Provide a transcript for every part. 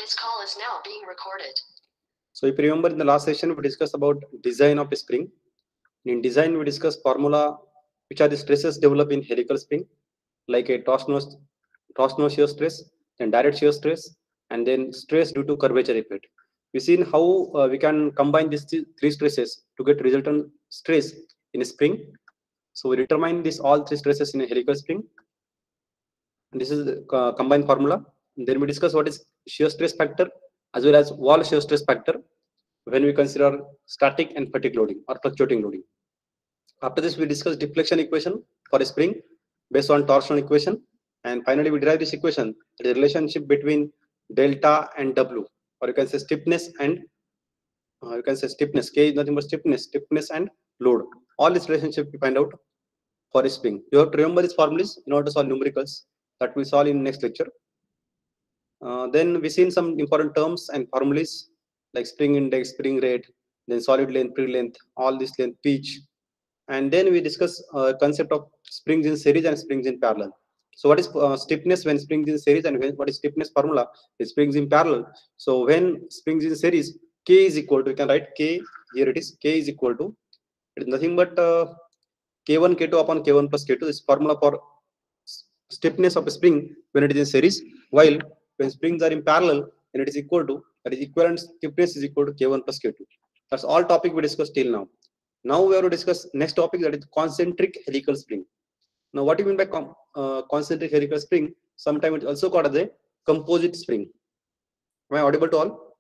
This call is now being recorded. So if you remember in the last session, we discussed about design of a spring. In design, we discussed formula, which are the stresses developed in helical spring, like a torsional shear stress, then direct shear stress, and then stress due to curvature effect. We've seen how we can combine these three stresses to get resultant stress in a spring. So we determine this all three stresses in a helical spring. And this is the combined formula. And then we discuss what is shear stress factor as well as wall shear stress factor when we consider static and fatigue loading or fluctuating loading. After this, we discuss deflection equation for a spring based on torsional equation. And finally, we derive this equation, the relationship between delta and W, or you can say stiffness and K is nothing but stiffness and load. All this relationship we find out for a spring. You have to remember these formulas in order to solve numericals that we solve in next lecture. Then we seen some important terms and formulas like spring index, spring rate, then solid length, free length, all this length, pitch. And then we discuss concept of springs in series and springs in parallel. So what is stiffness when springs in series, and what is stiffness formula is springs in parallel. So when springs in series, K is equal to, you can write K, here it is, K is equal to, it is nothing but K1, K2 upon K1 plus K2. This formula for stiffness of a spring when it is in series, while when springs are in parallel, then it is equal to, that is equivalent stiffness is equal to K1 plus K2. That's all topic we discussed till now. Now we have to discuss next topic, that is concentric helical spring. Now what do you mean by concentric helical spring? Sometimes it's also called as a composite spring. Am I audible to all?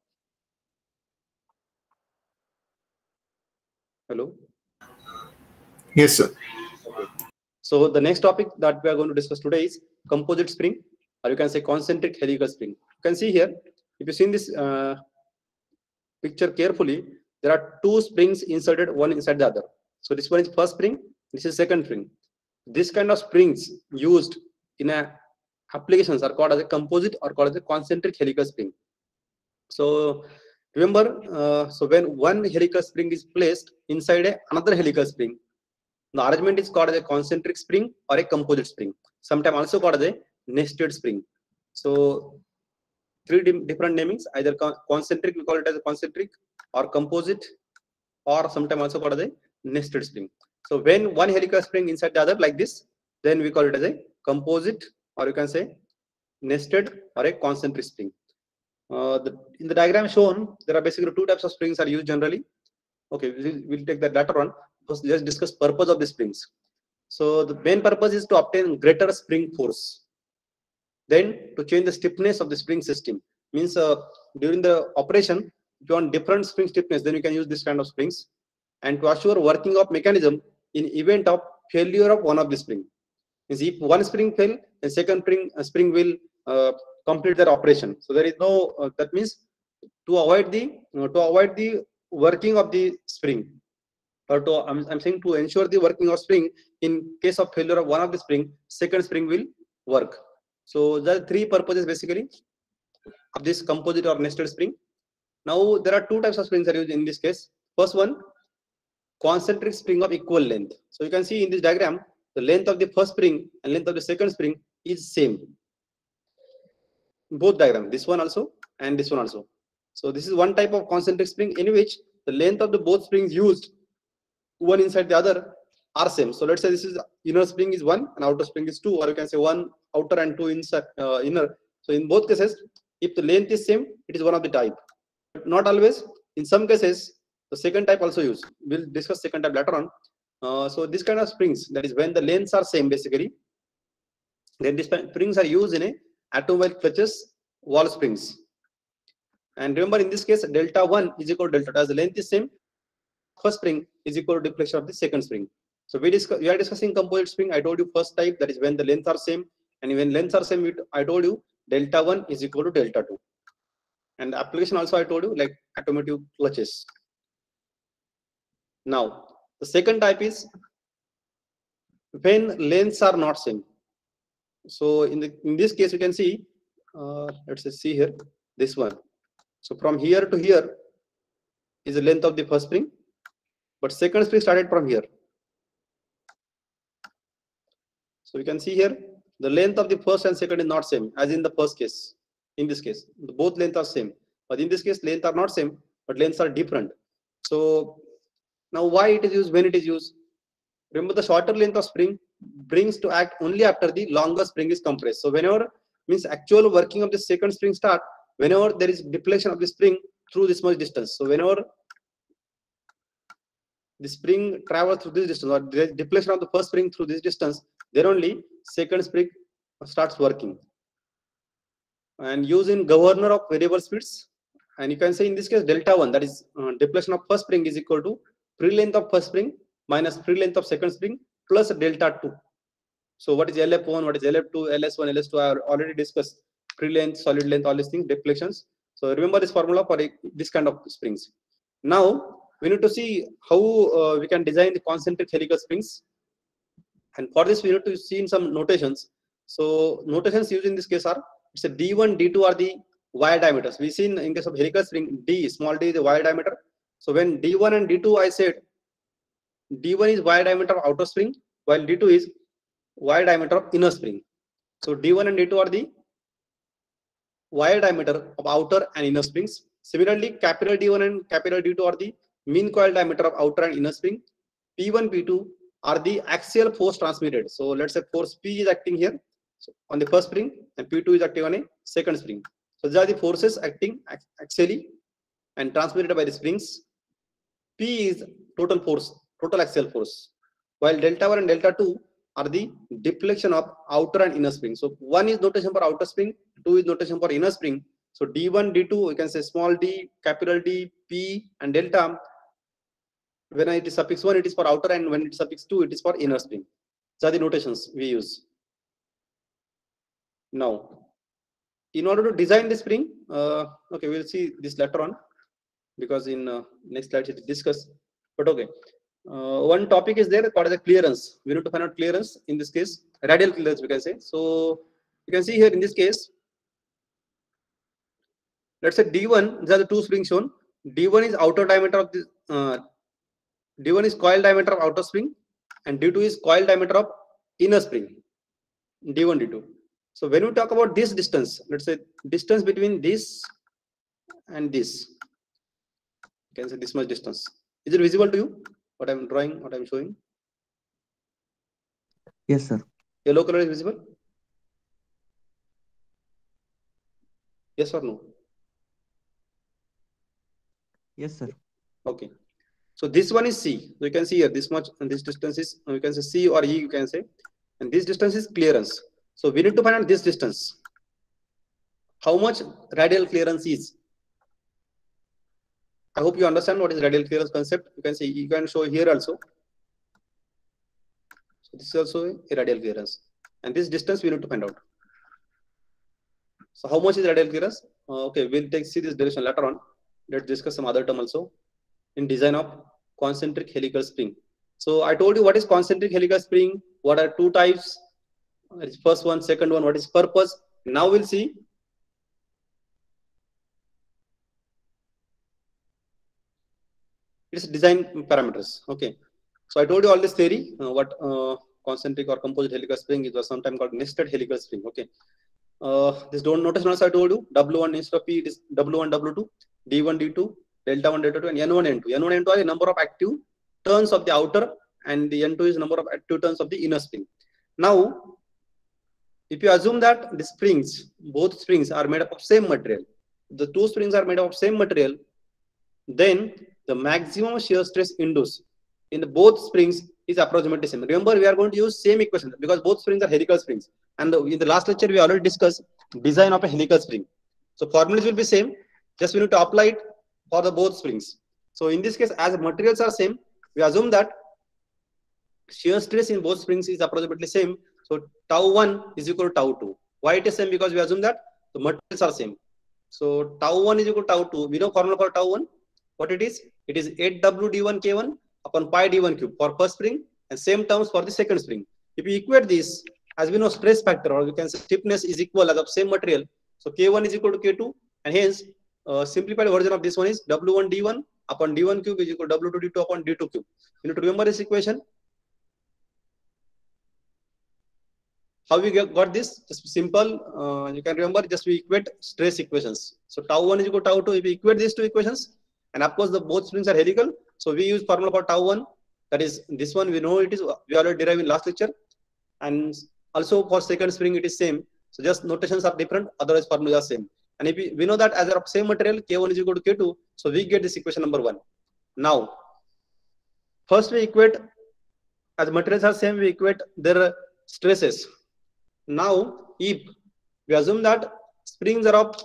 Hello? Yes, sir. Okay. So the next topic that we are going to discuss today is composite spring, or you can say concentric helical spring. You can see here, if you see in this picture carefully, there are two springs inserted one inside the other. So this one is first spring, this is second spring. This kind of springs used in applications are called as a composite or called as a concentric helical spring. So remember, so when one helical spring is placed inside another helical spring, the arrangement is called as a concentric spring or a composite spring. Sometimes also called as a nested spring. So three different namings, either concentric, we call it as a concentric, or composite, or sometimes also called as a nested spring. So when one helical spring inside the other like this, then we call it as a composite, or you can say nested or a concentric spring. In the diagram shown, there are basically two types of springs are used generally. Okay, we'll take that later on. First, just discuss purpose of the springs. So the main purpose is to obtain greater spring force. Then to change the stiffness of the spring system. Means during the operation, if you want different spring stiffness, then you can use this kind of springs. And to assure working of mechanism in event of failure of one of the spring. Means if one spring fail, the second spring will complete their operation. So there is no that means to avoid the working of the spring, or to I'm saying to ensure the working of spring in case of failure of one of the spring, second spring will work. So there are three purposes basically of this composite or nested spring. Now there are two types of springs are used in this case. First one, concentric spring of equal length. So you can see in this diagram, the length of the first spring and length of the second spring is same. Both diagrams, this one also and this one also. So this is one type of concentric spring in which the length of the both springs used, one inside the other, are same. So let's say this is inner spring is 1 and outer spring is 2, or you can say 1 outer and 2 inside inner. So in both cases, if the length is same, it is one of the type. But not always. In some cases, the second type also used. We'll discuss second type later on. So this kind of springs, that is when the lengths are same basically, then these springs are used in a atomwise clutches wall springs. And remember in this case, delta 1 is equal to delta 2. As the length is same, first spring is equal to deflection of the second spring. So we are discussing composite spring. I told you first type, that is when the lengths are same, and when lengths are same, I told you delta 1 is equal to delta 2. And the application also I told you like automotive clutches. Now the second type is when lengths are not same. So in this case you can see, let's see here, this one. So from here to here is the length of the first spring, but second spring started from here. So you can see here the length of the first and second is not same as in the first case. In this case, both lengths are same, but in this case, lengths are not same, but lengths are different. So now why it is used, when it is used? Remember, the shorter length of spring brings to act only after the longer spring is compressed. So whenever, means actual working of the second spring start, whenever there is deflection of the spring through this much distance. So whenever the spring travels through this distance, or there is deflection of the first spring through this distance, then only second spring starts working. And use in governor of variable speeds, and you can say in this case delta 1, that is deflection of first spring, is equal to free length of first spring minus free length of second spring plus delta 2. So what is LF1, what is LF2, LS1, LS2? I have already discussed free length, solid length, all these things, deflections. So remember this formula for this kind of springs. Now we need to see how we can design the concentric helical springs, and for this we need to see in some notations. So notations used in this case are, it's a D1, D2 are the wire diameters. We see in case of helical spring, D, small d is the wire diameter. So when D1 and D2, I said D1 is wire diameter of outer spring, while D2 is wire diameter of inner spring. So D1 and D2 are the wire diameter of outer and inner springs. Similarly, capital D1 and capital D2 are the mean coil diameter of outer and inner spring. P1, P2 are the axial force transmitted. So let's say force P is acting here, so on the first spring, and P2 is acting on a second spring. So these are the forces acting axially and transmitted by the springs. P is total force, total axial force, while delta 1 and delta 2 are the deflection of outer and inner spring. So 1 is notation for outer spring, 2 is notation for inner spring. So D1, D2, we can say small d, capital D, P and delta. When it is suffix 1, it is for outer, and when it is suffix 2, it is for inner spring. These are the notations we use. Now, in order to design the spring, okay, we'll see this later on, because in next slide it is discussed. But okay, one topic is there called as a clearance. We need to find out clearance. In this case, radial clearance we can say. So you can see here in this case, let's say D1, these are the two springs shown. D1 is outer diameter of this. D1 is coil diameter of outer spring, and D2 is coil diameter of inner spring. D1, D2. So when we talk about this distance, let's say distance between this and this, you can say this much distance. Is it visible to you? What I'm drawing, what I'm showing? Yes, sir. Yellow color is visible? Yes or no? Yes, sir. Okay. So this one is C. So you can see here this much, and this distance is, you can say C or E, you can say, and this distance is clearance. So we need to find out this distance. How much radial clearance is? I hope you understand what is radial clearance concept. You can see, you can show here also. So this is also a radial clearance, and this distance we need to find out. So how much is radial clearance? Okay, we'll see this derivation later on. Let's discuss some other term also in design of concentric helical spring. So I told you what is concentric helical spring, what are two types, first one, second one, what is purpose. Now we'll see its design parameters. Okay, so I told you all this theory, what concentric or composite helical spring, it was sometimes called nested helical spring. Okay, this don't notice also I told you W1 instead of P, it is W1, W2, D1, D2, delta 1, delta 2, and N1, N2. N1, N2 are the number of active turns of the outer, and the N2 is number of active turns of the inner spring. Now, if you assume that the springs, both springs are made up of same material, the two springs are made up of same material, then the maximum shear stress induced in the both springs is approximately same. Remember, we are going to use same equation because both springs are helical springs. And in the last lecture, we already discussed design of a helical spring. So formulas will be same. Just we need to apply it for the both springs. So in this case, as materials are same, we assume that shear stress in both springs is approximately same. So tau 1 is equal to tau 2. Why it is same? Because we assume that the materials are same. So tau 1 is equal to tau 2. We know formula for tau 1. What it is? It is 8W d1 k1 upon pi d1 cube for first spring, and same terms for the second spring. If you equate this, as we know, stress factor, or we can say stiffness, is equal as of same material. So k1 is equal to k2, and hence simplified version of this one is W1 d1 upon d1 cube is equal to W2 d2 upon d2 cube. You need to remember this equation. How we got this? Just simple. You can remember, just we equate stress equations. So tau 1 is equal to tau 2. If we equate these two equations, and of course the both springs are helical, so we use formula for tau 1. That is this one. We know it is. We already derived in last lecture, and also for second spring it is same. So just notations are different. Otherwise formulas are same. And if we know that as a same material, K1 is equal to K2, so we get this equation number 1. Now, first we equate, as materials are same, we equate their stresses. Now, if we assume that springs are of,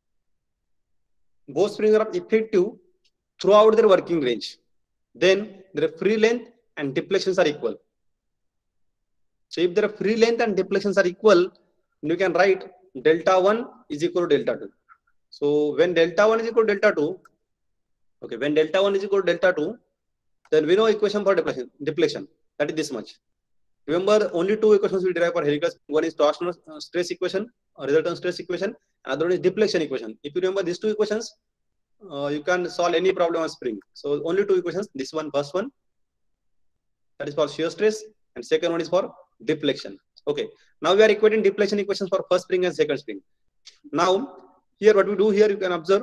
both springs are of effective throughout their working range, then their free length and deflections are equal. So if their free length and deflections are equal, you can write delta 1 is equal to delta 2. So when delta 1 is equal to delta 2, okay, when delta 1 is equal to delta 2, then we know equation for deflection. That is this much. Remember, only two equations we derive for helical. One is torsional stress equation, resultant stress equation. Another one is deflection equation. If you remember these two equations, you can solve any problem on spring. So only two equations. This one, first one, that is for shear stress, and second one is for deflection. Okay. Now we are equating deflection equations for first spring and second spring. Now here, what we do here, you can observe.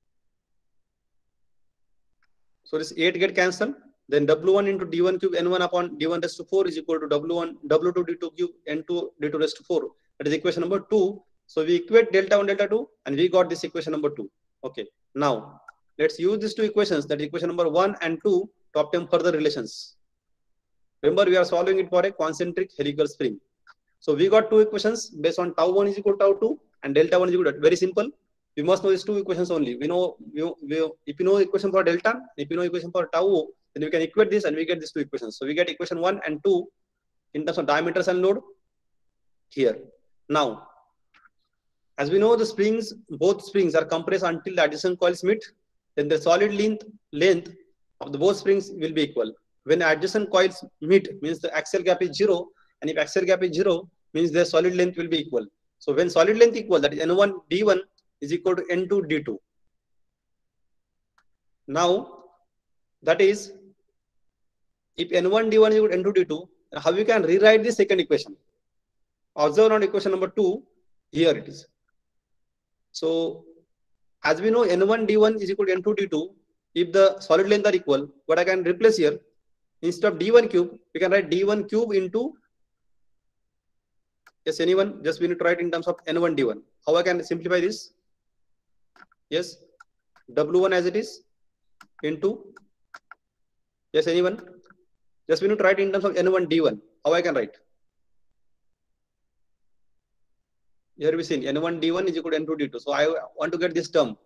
So this 8 get cancelled. Then W1 into D1 cube N1 upon D1 raised to 4 is equal to W1 W2 D2 cube N2 D2 raised to 4. That is equation number 2. So we equate delta 1 delta 2, and we got this equation number 2. Okay. Now let's use these two equations, that is equation number 1 and 2, to obtain further relations. Remember, we are solving it for a concentric helical spring. So we got two equations based on tau 1 is equal to tau 2 and delta 1 is equal to, very simple. We must know these two equations only. We know, if you know equation for delta, if you know equation for tau, then we can equate this and we get these two equations. So we get equation 1 and 2 in terms of diameters and load here. Now, as we know, the springs, both springs are compressed until the adjacent coils meet. Then the solid length of the both springs will be equal. When adjacent coils meet, means the axial gap is 0, and if axial gap is 0, means the solid length will be equal. So when solid length equal, that is N1 D1 is equal to N2 D2. Now, that is, if N1 D1 is equal to N2 D2, how we can rewrite the second equation? Observe on equation number 2, here it is. So, as we know, N1 D1 is equal to N2 D2. If the solid length are equal, what I can replace here, instead of D1 cube, we can write D1 cube into, yes, anyone, just we need to write in terms of N1 D1. How I can simplify this? Yes, W1 as it is into, yes, anyone, just we need to write in terms of N1 D1. How I can write? Here we see N1 D1 is equal to N2 D2. So I want to get this term.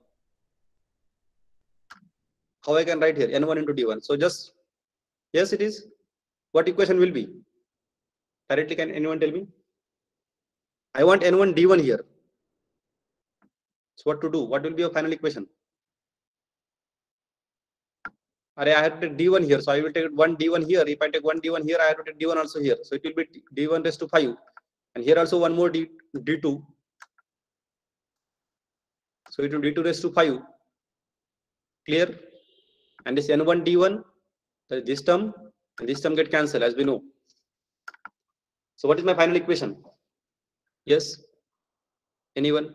How I can write here? N1 into D1. So just, yes, it is. What equation will be? Directly, can anyone tell me? I want N1 D1 here. So what to do? What will be your final equation? I have to take D1 here. So I will take one D1 here. If I take one D1 here, I have to take D1 also here. So it will be D1 raised to 5. And here also one more D2. So it will be D2 raised to 5. Clear? And this N1 D1, this term and this term get cancelled, as we know. So what is my final equation? Yes? Anyone?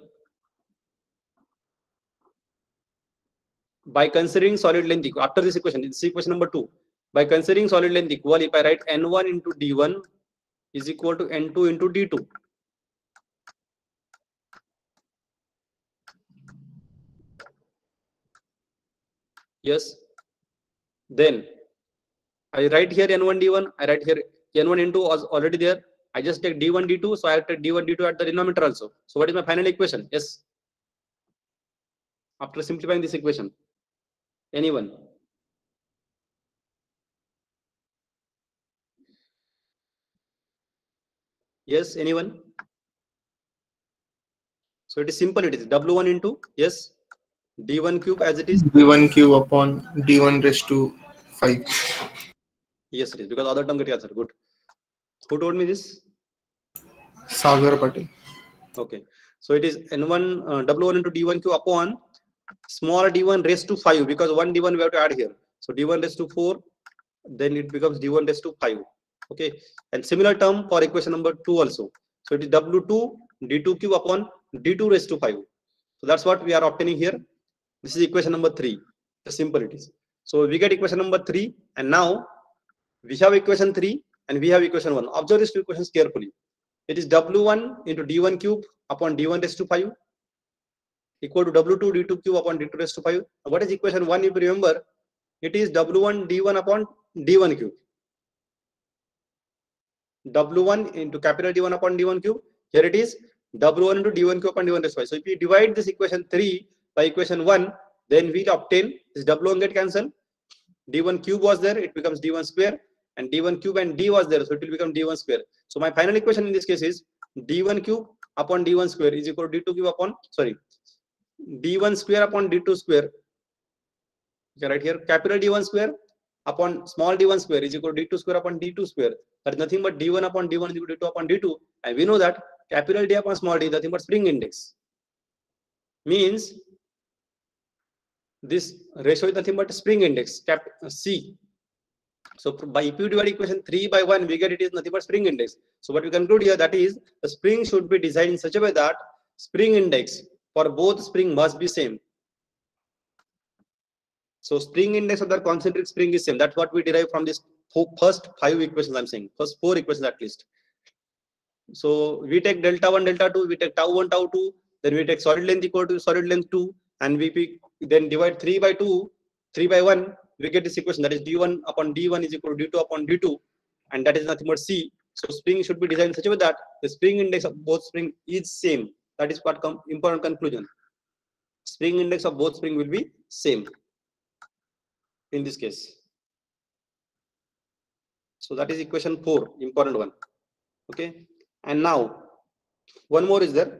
By considering solid length equal, after this equation, this is equation number 2. By considering solid length equal, if I write N1 into D1 is equal to N2 into D2. Yes. Then I write here N1 D1. I write here N1 into was already there. I just take D1 D2. So I have to take D1 D2 at the denominator also. So what is my final equation? Yes. After simplifying this equation, anyone? Yes, anyone? So it is simple. It is W1 into, yes, D1 cube as it is. D1 cube upon D1 raised to 5. Yes, it is, because other term get answered. Good. Who told me this? Sagar Patel. Okay. So it is N1 W1 into D1 cube upon small D1 raised to 5, because one D1 we have to add here. So D1 raised to 4, then it becomes D1 raised to 5. Okay. And similar term for equation number 2 also. So it is W2 D2 cube upon D2 raised to 5. So that's what we are obtaining here. This is equation number 3. The simple it is. So we get equation number 3, and now we have equation 3 and we have equation 1. Observe these two equations carefully. It is W1 into D1 cube upon D1 raised to 5 equal to W2 D2 cube upon D2 raised to 5. What is equation 1? If you remember, it is W1 D1 upon D1 cube. W1 into capital D1 upon D1 cube. Here it is W1 into D1 cube upon D1 raised to 5. So if we divide this equation 3 by equation 1, then we'll obtain this W1 get cancelled. D1 cube was there, it becomes D1 square, and D1 cube and D was there, so it will become D1 square. So my final equation in this case is D1 cube upon D1 square is equal to D2 cube upon, D1 square upon D2 square. Okay, right here, capital D1 square upon small d1 square is equal to d2 square upon d2 square. That is nothing but d1 upon d1 is equal to d2 upon d2. And we know that capital D upon small d is nothing but spring index. Means this ratio is nothing but spring index, cap C. So by if you divide equation 3 by 1, we get it is nothing but spring index. So what we conclude here, that is the spring should be designed in such a way that spring index for both spring must be same. So spring index of the concentric spring is same. That's what we derive from this first 5 equations. I'm saying first 4 equations at least. So we take delta 1, delta 2, we take tau 1, tau 2, then we take solid length equal to solid length 2, and we then divide 3 by 2, 3 by 1. We get this equation, that is d1 upon d1 is equal to d2 upon d2, and that is nothing but C. So spring should be designed in such a way that the spring index of both spring is same. That is what important conclusion. Spring index of both spring will be same in this case. So that is equation 4, important one. Okay, and now one more is there.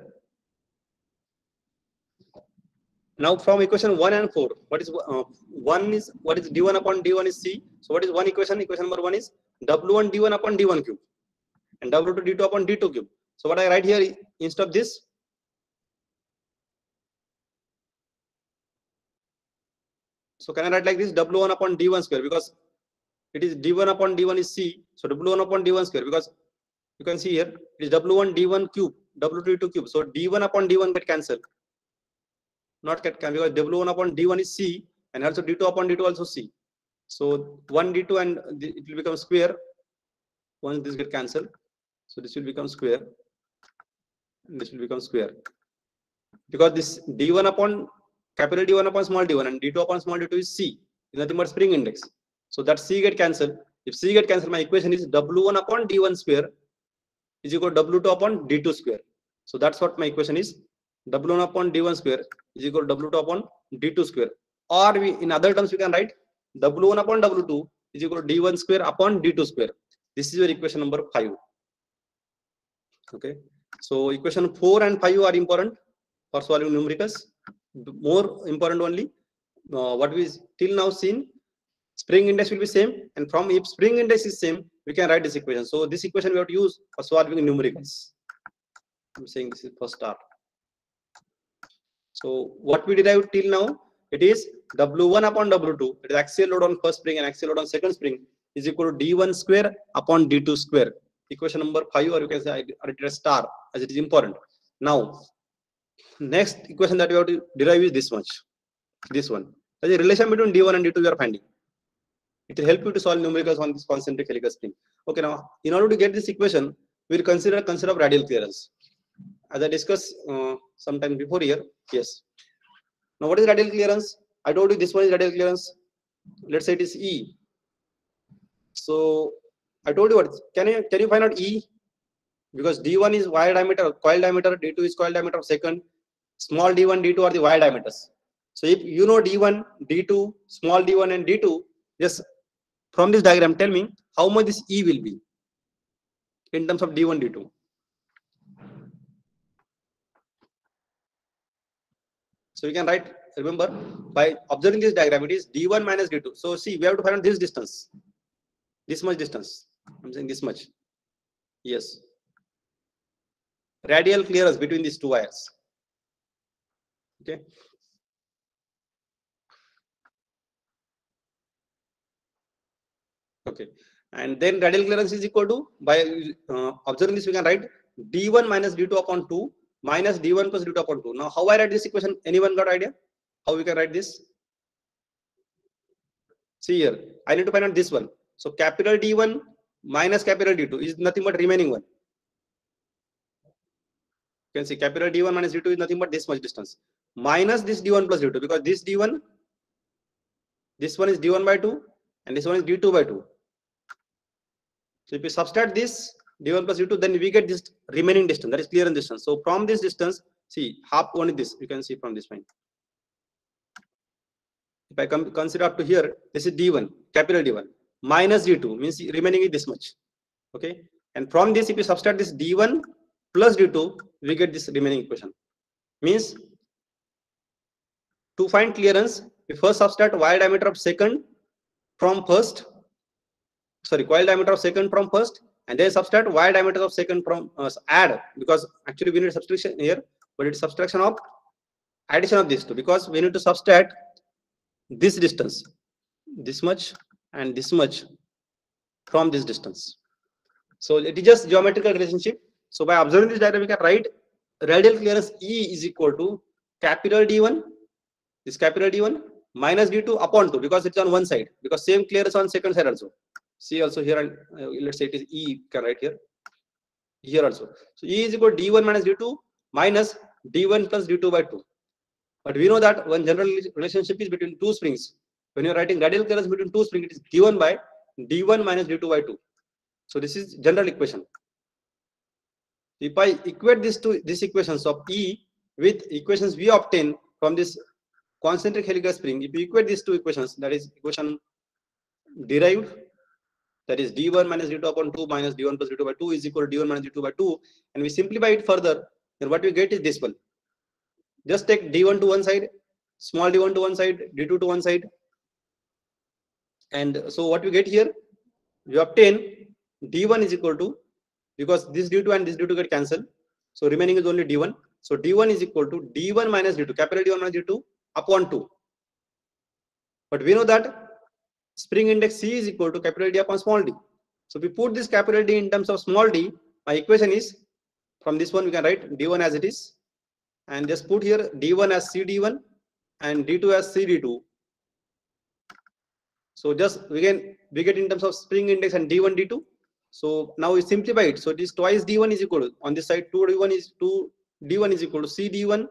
Now from equation 1 and 4, what is d1 upon d1 is C. So what is one equation? Equation number 1 is w1 d1 upon d1 cube and w2 d2 upon d2 cube. So what I write here instead of this, so can I write like this, w1 upon d1 square, because it is d1 upon d1 is C. So w1 upon d1 square, because you can see here it is w1 d1 cube, w2 d2 cube. So d1 upon d1 get cancelled. Not get cancelled because w1 upon d1 is C, and also d2 upon d2 also C. So 1 d2 and it will become square once this get cancelled. So this will become square, and this will become square, because this d1 upon capital D1 upon small d1 and d2 upon small d2 is C. Is nothing but spring index. So that C get cancelled. If C get cancelled, my equation is w1 upon d1 square is equal to w2 upon d2 square. So that's what my equation is. W1 upon d1 square is equal to w2 upon d2 square. Or we, in other terms, we can write w1 upon w2 is equal to d1 square upon d2 square. This is your equation number 5. Okay. So equation 4 and 5 are important for solving numericals. More important only, what we till now seen, spring index will be same, and from if spring index is same, we can write this equation. So this equation we have to use for solving numericals. I'm saying this is first start. So what we derived till now, it is w1 upon w2, it is axial load on first spring and axial load on second spring, is equal to d1 square upon d2 square. Equation number 5, or you can say I write it as star, as it is important. Now next equation that we have to derive is this much, this one. That is the relation between d1 and d2 we are finding. It will help you to solve numericals on this concentric helical spring. Okay, now in order to get this equation, we will consider concept of radial clearance, as I discussed sometime before here. Yes. Now what is radial clearance? I told you this one is radial clearance. Let's say it is E. So I told you what. Can you find out E? Because d1 is wire diameter, coil diameter, d2 is coil diameter of second, small d1, d2 are the wire diameters. So if you know d1, d2, small d1 and d2, just from this diagram tell me how much this E will be in terms of d1, d2. So you can write, remember, by observing this diagram, it is d1 minus d2. So see, we have to find out this distance, this much distance. I'm saying this much. Yes. Radial clearance between these two wires. Okay. Okay. And then radial clearance is equal to, by observing this, we can write d1 minus d2 upon 2 minus d1 plus d2 upon 2. Now, how I write this equation? Anyone got idea? How we can write this? See here, I need to find out this one. So capital D1 minus capital D2 is nothing but remaining one. You can see capital D1 minus D2 is nothing but this much distance. Minus this D1 plus D2, because this D1, this one is D1 by 2 and this one is D2 by 2. So if we subtract this D1 plus D2, then we get this remaining distance, that is clearance distance. So from this distance, see half only this, you can see from this point. If I consider up to here, this is D1, capital D1, minus D2, means remaining is this much. Okay. And from this, if you subtract this D1 plus D2, we get this remaining equation. Means to find clearance, we first subtract wire diameter of second from first. Sorry, coil diameter of second from first, and then subtract wire diameter of second from add, because actually we need subtraction here, but it's subtraction of addition of these two, because we need to subtract this distance, this much and this much from this distance. So it is just geometrical relationship. So by observing this diagram, we can write radial clearance E is equal to capital D1, this capital D1 minus D2 upon 2, because it's on one side, because same clearance on second side also. See also here, let's say it is E, can write here also. So E is equal to D1 minus D2 minus D1 plus D2 by 2. But we know that one general relationship is between two springs. When you are writing radial clearance between two springs, it is given by D1 minus D2 by 2. So this is general equation. If I equate this to these equations of E with equations we obtain from this concentric helical spring, if you equate these two equations, that is equation derived, that is D1 minus D2 upon 2 minus D1 plus D2 by 2 is equal to D1 minus D2 by 2, and we simplify it further, then what we get is this one. Just take D1 to one side, small d1 to one side, D2 to one side. And so what we get here, we obtain D1 is equal to, because this D2 and this D2 get cancelled, so remaining is only D1. So D1 is equal to D1 minus D2, capital D1 minus D2 upon 2. But we know that spring index C is equal to capital D upon small d. So if we put this capital D in terms of small d, my equation is, from this one we can write D1 as it is, and just put here D1 as CD1 and D2 as CD2. So just we get in terms of spring index and D1 D2. So now we simplify it. So it is twice D1 is equal to, on this side 2D1 is equal to CD1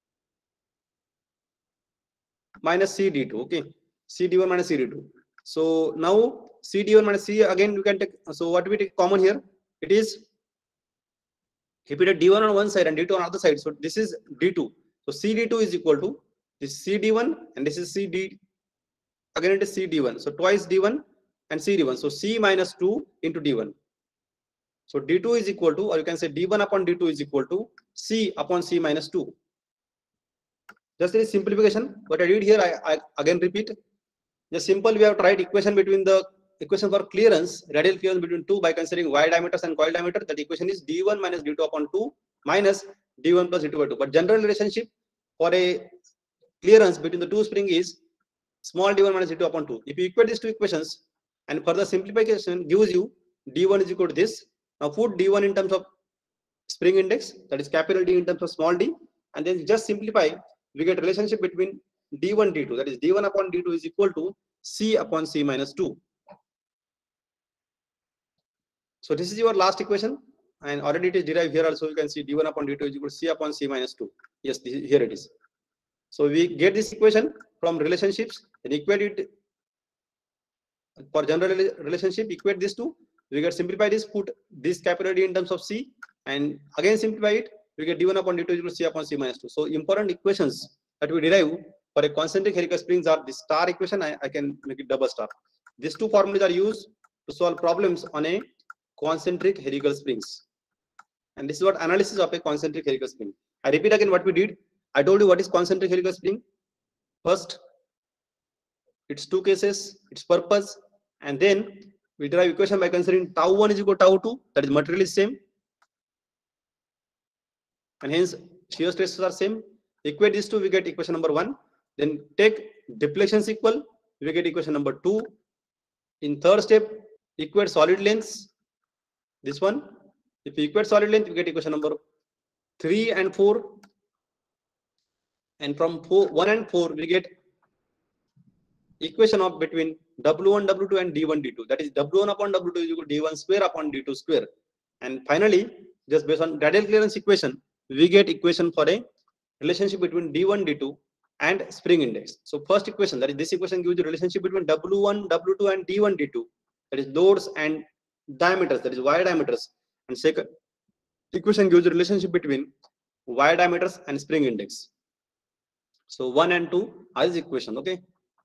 minus CD2. Okay, CD1 minus CD2. So now CD1 minus C, again we can take, so what we take common here, it is, if we take D1 on one side and D2 on the other side, so this is D2. So CD2 is equal to this CD1 and this is CD, again it is CD1. So twice D1 and CD1. So C minus 2 into D1. So D2 is equal to, or you can say D1 upon D2 is equal to C upon C minus 2. Just a simplification. What I did here, I again repeat. Just simple, we have to write equation between the equation for clearance, radial clearance between two by considering wire diameters and coil diameter. That equation is D1 minus D2 upon 2 minus D1 plus D2 by 2. But general relationship for a clearance between the two spring is small d1 minus d2 upon 2. If you equate these two equations and further simplification gives you d1 is equal to this. Now put d1 in terms of spring index, that is capital D in terms of small d, and then just simplify, we get relationship between d1 d2, that is d1 upon d2 is equal to c upon c minus 2. So this is your last equation, and already it is derived here also. You can see d1 upon d2 is equal to c upon c minus 2. Yes, here it is. So we get this equation from relationships and equate it for general relationship, equate these two. We get simplify this, put this capital D in terms of c, and again simplify it, we get d1 upon d2 is equal to c upon c minus 2. So important equations that we derive for a concentric helical springs are the star equation. I can make it double star. These two formulas are used to solve problems on a concentric helical springs. And this is what analysis of a concentric helical spring. I repeat again what we did. I told you what is concentric helical spring. First, its two cases, its purpose, and then we derive equation by considering tau 1 is equal to tau 2, that is material is same, and hence shear stresses are same. Equate these two, we get equation number 1. Then take deflections equal, we get equation number 2. In third step, equate solid lengths, this one, If you equate solid length, we get equation number 3 and 4. And from 1 and 4, we get equation of between W1, W2 and D1, D2. That is W1 upon W2 is equal to D1 square upon D2 square. And finally, just based on radial clearance equation, we get equation for a relationship between D1, D2 and spring index. So first equation, that is this equation, gives you relationship between W1, W2 and D1, D2. That is loads and diameters, that is wire diameters. And second equation gives you relationship between wire diameters and spring index. So 1 and 2 are this equation. Okay.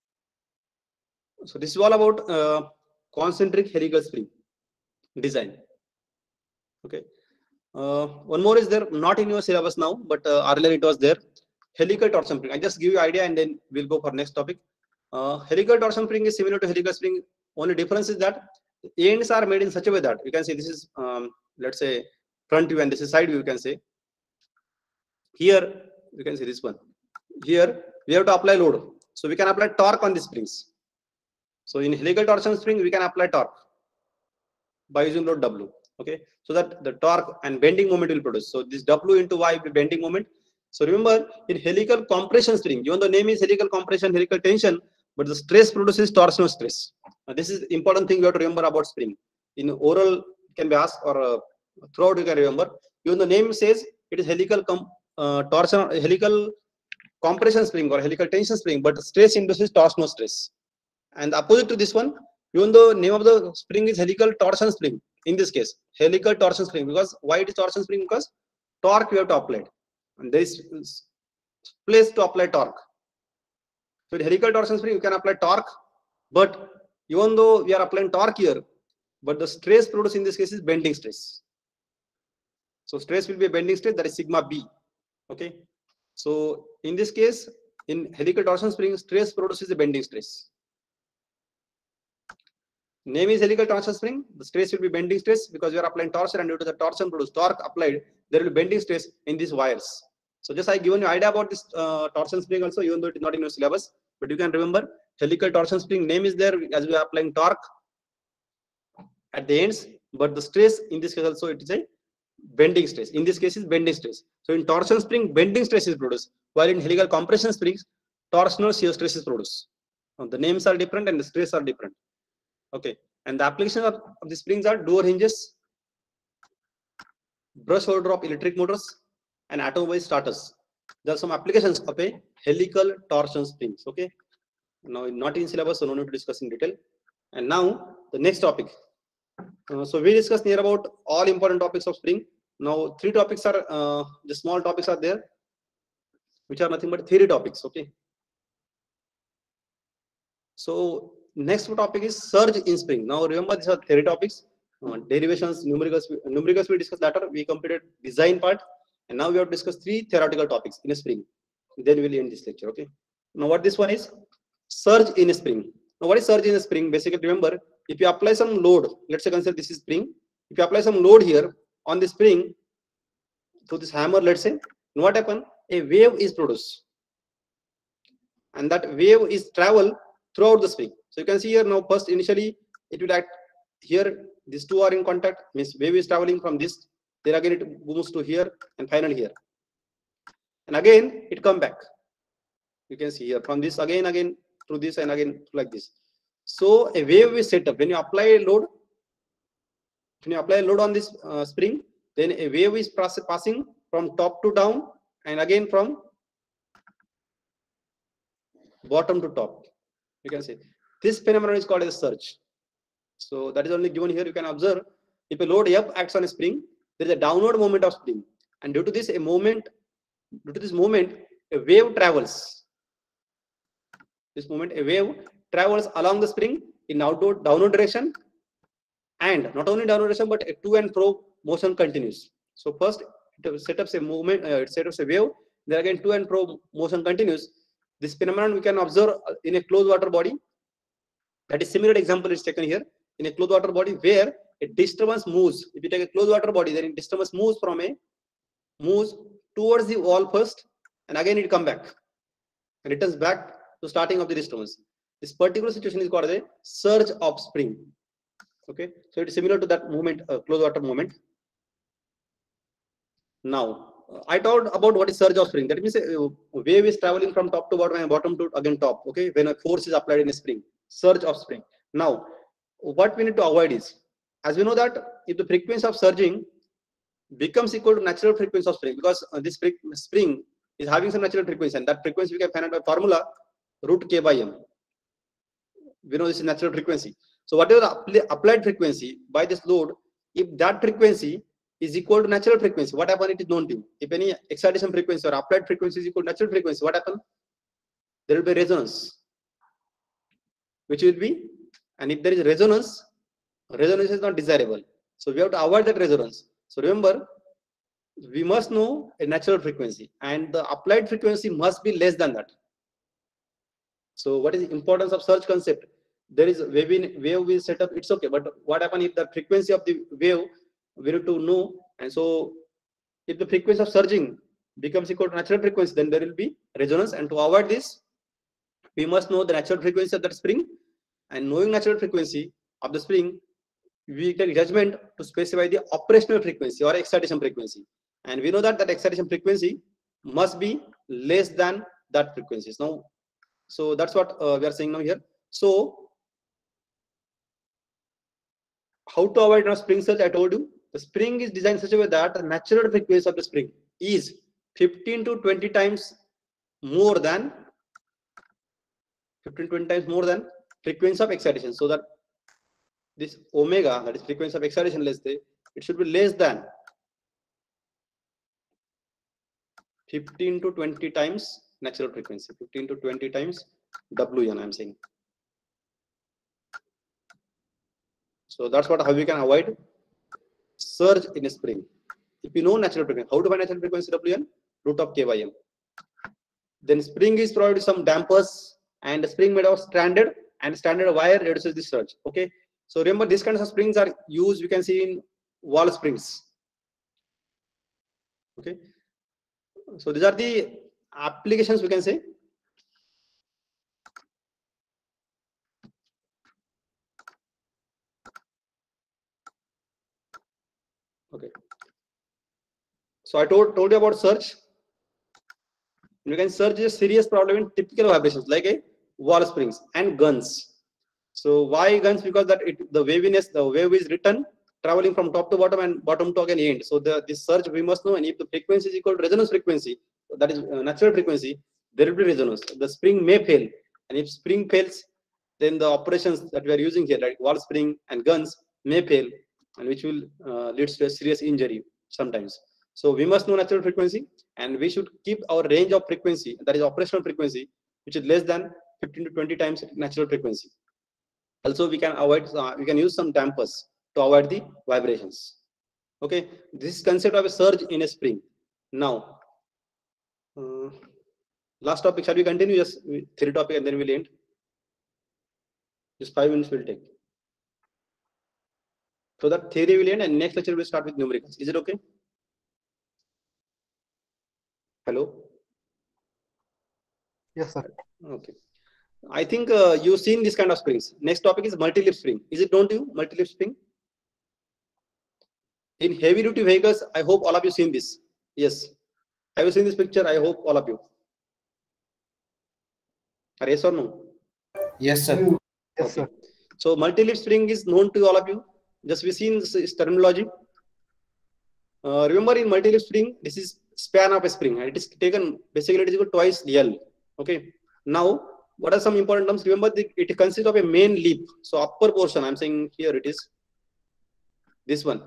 So this is all about concentric helical spring design. Okay. One more is there, not in your syllabus now, but earlier it was there. Helical torsion spring. I just give you idea and then we'll go for next topic. Helical torsion spring is similar to helical spring. Only difference is that the ends are made in such a way that you can say this is let's say front view and this is side view. You can say here you can see this one. Here we have to apply load, so we can apply torque on the springs. So in helical torsion spring we can apply torque by using load W. Okay, so that the torque and bending moment will produce. So this W into Y will be bending moment. So remember, in helical compression spring, even the name is helical compression, helical tension, but the stress produces torsional stress. This is important thing you have to remember about spring. In oral can be asked or throughout you can remember. Even the name says it is helical torsion, helical compression spring or helical tension spring, but stress induces torsional stress. And the opposite to this one, even though name of the spring is helical torsion spring, in this case helical torsion spring, because why it is torsion spring? Because torque we have to apply, and there is place to apply torque. So in helical torsion spring you can apply torque, but even though we are applying torque here, but the stress produced in this case is bending stress. So stress will be a bending stress, that is sigma B. Okay, so in this case, in helical torsion spring, stress produces a bending stress. Name is helical torsion spring. The stress will be bending stress because we are applying torsion, and due to the torsion produced torque applied, there will be bending stress in these wires. So just I given you idea about this torsion spring also, even though it is not in your syllabus, but you can remember helical torsion spring name is there as we are applying torque at the ends, but the stress in this case also it is a bending stress. In this case is bending stress. So in torsion spring bending stress is produced, while in helical compression springs torsional shear stress is produced. The names are different and the stress are different. Okay, and the application of the springs are door hinges, brush holder of electric motors, and automobile starters. There are some applications of a helical torsion springs. Okay, now not in syllabus, so no need to discuss in detail. And now the next topic. So we discussed near about all important topics of spring. Now 3 topics are the small topics are there, which are nothing but theory topics. Okay, so next topic is surge in spring. Now remember these are theory topics, derivations, numericals we discussed later. We completed design part, and now we have discussed 3 theoretical topics in a spring. Then we'll end this lecture. Okay, now what this one is, surge in a spring. Now what is surge in a spring? Basically remember, if you apply some load, let's say consider this is spring. If you apply some load here on the spring to this hammer, let's say, what happen? A wave is produced, and that wave is travel throughout the spring. So you can see here now, first initially it will act here, these two are in contact, means wave is traveling from this, then again it moves to here, and finally here, and again it come back. You can see here from this again through this, and again like this. So a wave is set up when you apply a load. When you apply a load on this spring, then a wave is passing from top to down, and again from bottom to top. You can see this phenomenon is called as surge. So that is only given here. You can observe if a load F acts on a spring, there is a downward moment of spring, and due to this moment, a wave travels. This moment, a wave travels along the spring in downward direction, and not only downward direction, but a to and fro motion continues. So first it sets up a movement, it sets up a wave, then again to and fro motion continues. This phenomenon we can observe in a closed water body. That is similar example is taken here in a closed water body where a disturbance moves. If you take a closed water body, then a disturbance moves towards the wall first, and again it come back and returns back to starting of the disturbance. This particular situation is called a surge of spring. Okay, so it is similar to that movement, closed water movement. Now, I talked about what is surge of spring. That means a wave is traveling from top to bottom and bottom to again top. Okay, when a force is applied in a spring, surge of spring. Now, what we need to avoid is, as we know that if the frequency of surging becomes equal to natural frequency of spring, because this spring is having some natural frequency, and that frequency we can find out by formula root k by m. We know this is natural frequency. So whatever the applied frequency by this load, if that frequency is equal to natural frequency, what happens? It is known to you. If any excitation frequency or applied frequency is equal to natural frequency, what happens? There will be resonance, which will be, and if there is resonance, resonance is not desirable. So we have to avoid that resonance. So remember, we must know a natural frequency, and the applied frequency must be less than that. So what is the importance of surge concept? There is a wave we set up, it's okay, but what happens if the frequency of the wave we need to know? And so if the frequency of surging becomes equal to natural frequency, then there will be resonance, and to avoid this, we must know the natural frequency of that spring, and knowing natural frequency of the spring, we take judgment to specify the operational frequency or excitation frequency, and we know that that excitation frequency must be less than that frequency. Now, so that's what we are saying now here. So how to avoid spring surge? I told you the spring is designed such a way that the natural frequency of the spring is 15 to 20 times more than 15-20 times more than frequency of excitation, so that this omega, that is frequency of excitation, let's say it should be less than 15 to 20 times natural frequency, 15 to 20 times Wn, I'm saying. So that's what how we can avoid surge in a spring. If you know natural frequency, how to find natural frequency Wn? Root of k by m. Then spring is provided with some dampers, and the spring made of stranded, and standard wire reduces the surge. Okay, so remember these kinds of springs are used, we can see in wall springs. Okay, so these are the applications we can say. Okay, so I told you about surge. You can surge is a serious problem in typical vibrations like a wall springs and guns. So why guns? Because that the waviness, the wave is written traveling from top to bottom and bottom to again end. So this surge we must know, and if the frequency is equal to resonance frequency, that is natural frequency, there will be resonance. The spring may fail, and if spring fails, then the operations that we are using here, like wall spring and guns, may fail, and which will lead to a serious injury sometimes. So we must know natural frequency, and we should keep our range of frequency, that is operational frequency, which is less than 15 to 20 times natural frequency. Also, we can avoid, we can use some dampers to avoid the vibrations. Okay, this is concept of a surge in a spring. Now, last topic, shall we continue? Just theory topic and then we'll end. Just 5 minutes will take. So that theory will end, and next lecture we'll start with numericals. Is it okay? Hello? Yes, sir. Okay. I think you've seen this kind of springs. Next topic is multi-leaf spring. Is it known to you, multi-leaf spring? In heavy duty vehicles, I hope all of you seen this. Yes. Have you seen this picture? I hope all of you. Yes or no? Yes, sir. Yes, sir. So multi-leaf spring is known to all of you. Just we seen this terminology. Remember in multi-leaf spring, this is span of a spring, and it is taken basically it is equal twice L. Okay. Now, what are some important terms? Remember, it consists of a main leaf. So upper portion, I'm saying here it is this one.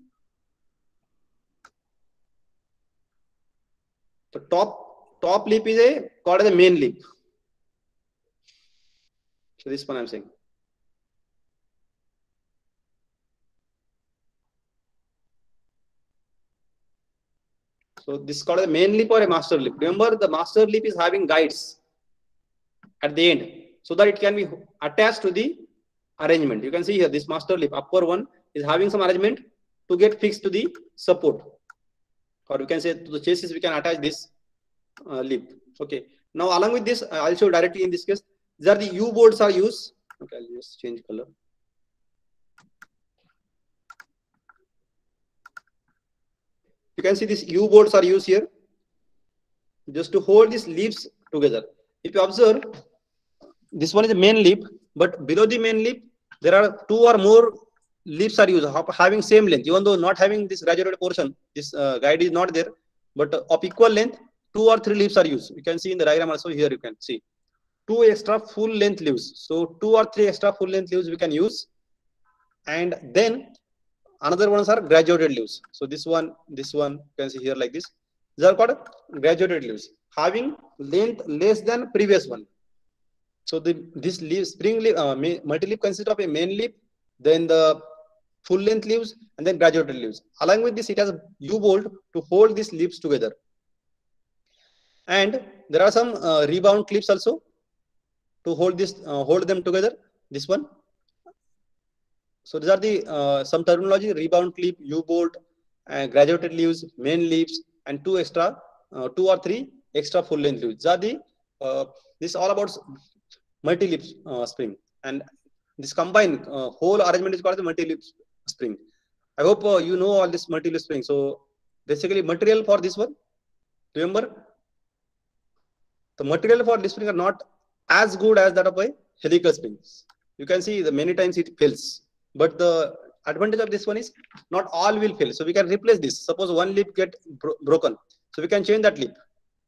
The top leaf is called as a main leaf. So this one I'm saying. So this is called a main leaf or a master leaf. Remember, the master leaf is having guides at the end, so that it can be attached to the arrangement. You can see here this master leaf, upper one, is having some arrangement to get fixed to the support, or you can say to the chassis. We can attach this leaf. Okay. Now along with this, I'll show directly in this case. These are the U bolts are used. Okay, I'll just change color. You can see these U bolts are used here just to hold these leaves together. If you observe, this one is the main leaf, but below the main leaf, there are two or more leaves are used having same length, even though not having this graduated portion. This guide is not there, but of equal length, 2 or 3 leaves are used. You can see in the diagram also here. You can see 2 extra full length leaves. So 2 or 3 extra full length leaves we can use, and then another ones are graduated leaves. So this one you can see here like this. These are called graduated leaves, having length less than previous one. So this leaf, spring leaf, multi-leaf consists of a main leaf, then the full length leaves, and then graduated leaves. Along with this, it has a U-bolt to hold these leaves together. And there are some rebound clips also to hold them together. This one. So these are the some terminology: rebound clip, U-bolt, graduated leaves, main leaves, and 2 or 3 extra full length leaves. These are the this is all about multi-leaf spring, and this combined whole arrangement is called the multi-leaf spring. I hope you know all this multi-leaf spring. So basically, material for this one, remember, the material for this spring are not as good as that of a helical spring. You can see the many times it fails, but the advantage of this one is not all will fail. So we can replace this. Suppose one leaf get broken, so we can change that leaf.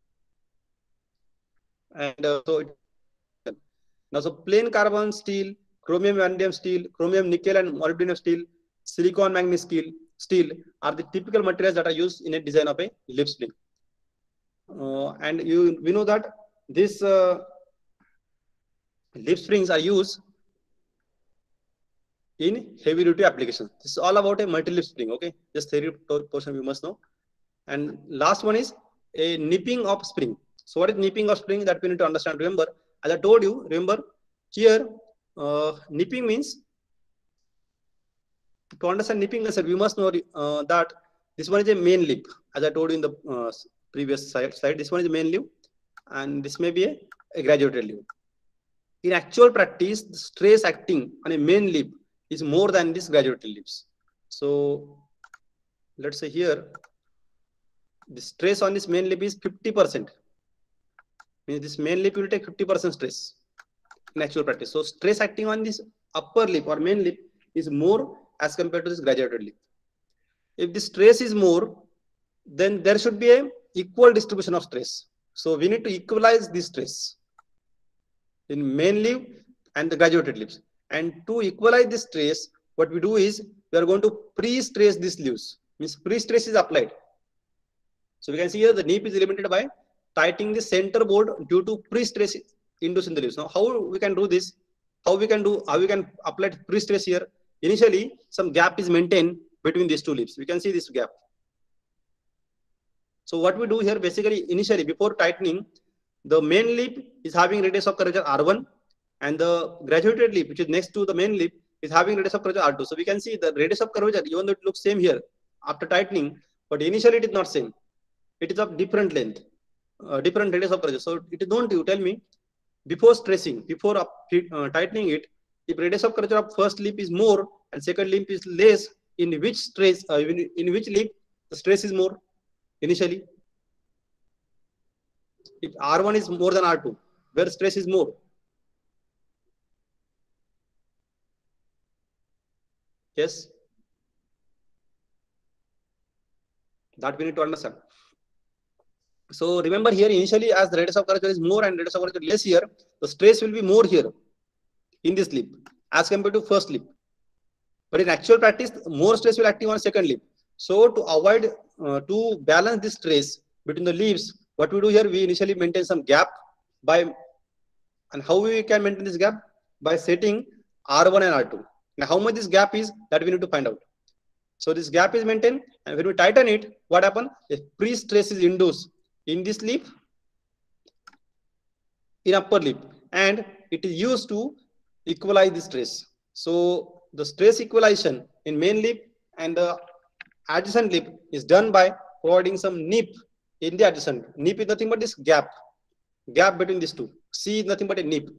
And now, so plain carbon steel, chromium vanadium steel, chromium nickel and molybdenum steel, silicon manganese steel are the typical materials that are used in a design of a leaf spring. And we know that these leaf springs are used in heavy duty applications. This is all about a multi-leaf spring. Okay, just theory portion we must know. And last one is a nipping of spring. So what is nipping of spring? That we need to understand. Remember, as I told you, remember here, nipping means, to understand nipping method, we must know that this one is a main leaf. As I told you in the previous slide, this one is a main leaf, and this may be a graduated leaf. In actual practice, the stress acting on a main leaf is more than this graduated leaves. So let's say here, the stress on this main leaf is 50%. Means this main leaf will take 50% stress in actual practice. So stress acting on this upper leaf or main leaf is more as compared to this graduated leaf. If the stress is more, then there should be a equal distribution of stress. So we need to equalize this stress in main leaf and the graduated leaves. And to equalize this stress, what we do is we are going to pre-stress these leaves. Means pre-stress is applied. So we can see here the nip is eliminated by tightening the center board due to pre-stress induced in the leaves. Now, how we can do this? How we can apply pre-stress here? Initially, some gap is maintained between these two leaves. We can see this gap. So what we do here, basically, initially before tightening, the main leaf is having radius of curvature R1, and the graduated leaf, which is next to the main leaf, is having radius of curvature R2. So we can see the radius of curvature, even though it looks same here after tightening, but initially it is not same. It is of different length, different radius of curvature. So it is don't you tell me before stressing, before tightening it, if radius of curvature of first leaf is more and second leaf is less, in which stress, in which leaf the stress is more initially? If R1 is more than R2, where stress is more? Yes, that we need to understand. So remember here, initially as the radius of curvature is more and radius of curvature less here, the stress will be more here in this leaf as compared to first leaf. But in actual practice, more stress will active on second leaf. So to avoid, to balance this stress between the leaves, what we do here, we initially maintain some gap and how we can maintain this gap? By setting R1 and R2. Now how much this gap is, that we need to find out. So this gap is maintained, and when we tighten it, what happens? A pre-stress is induced in this leaf, in upper leaf, and it is used to equalize the stress. So the stress equalization in main leaf and the adjacent leaf is done by providing some nip in the adjacent. Nip is nothing but this gap between these two. C is nothing but a nip.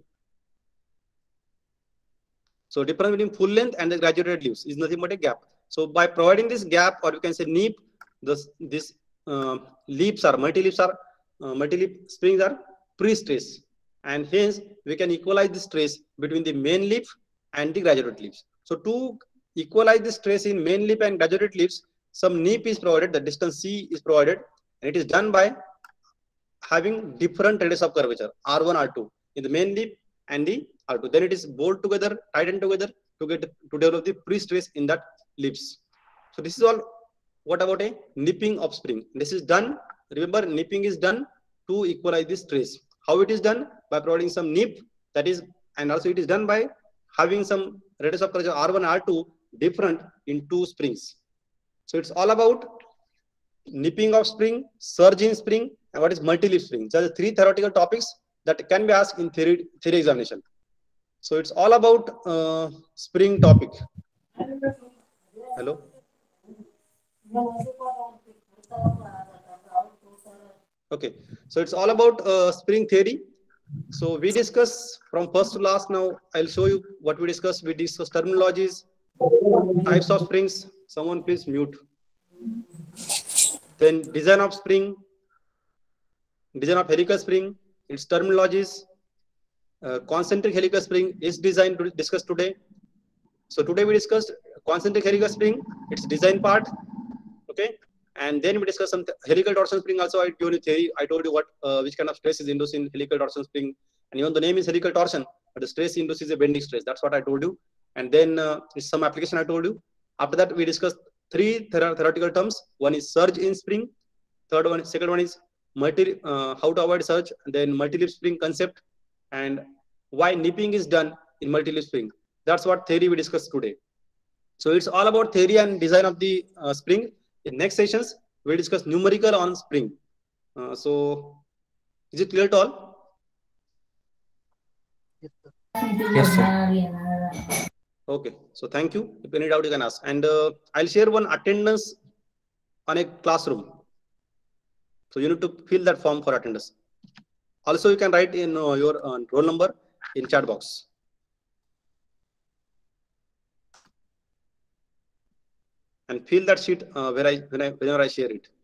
So difference between full length and the graduated leaves is nothing but a gap. So by providing this gap, or you can say nip, these leaps are multi-leap springs are pre-stress, and hence we can equalize the stress between the main leaf and the graduate leaves. So to equalize the stress in main leaf and graduate leaves, some NIP is provided, the distance C is provided, and it is done by having different radius of curvature R1, R2 in the main leaf and the R2. Then it is bolt together, tightened together to develop the pre-stress in that leaves. So this is all. What about a nipping of spring? This is done. Remember, nipping is done to equalize the stress. How it is done? By providing some nip, that is, and also it is done by having some radius of curvature R1, R2 different in two springs. So it's all about nipping of spring, surge in spring, and what is multi-leaf spring. These are the three theoretical topics that can be asked in theory examination. So it's all about spring topic. Hello. Okay, so it's all about spring theory. So we discuss from first to last. Now I'll show you what we discussed. We discussed terminologies, types of springs. Someone please mute. Then design of spring, design of helical spring, its terminologies. Concentric helical spring is designed to discuss today. So today we discussed concentric helical spring, its design part. Okay, and then we discussed some helical torsion spring. Also, I told you theory. I told you what which kind of stress is induced in helical torsion spring, and even the name is helical torsion, but the stress induced is a bending stress. That's what I told you. And then some application I told you. After that, we discussed three theoretical terms. One is surge in spring. Second one is how to avoid surge. Then multi-leaf spring concept, and why nipping is done in multi-leaf spring. That's what theory we discussed today. So it's all about theory and design of the spring. In next sessions, we'll discuss numerical on spring. So is it clear to all? Yes, sir. Okay, so thank you. If any doubt you can ask. And I'll share one attendance on a classroom. So you need to fill that form for attendance. Also, you can write in your roll number in chat box. And fill that sheet whenever I share it.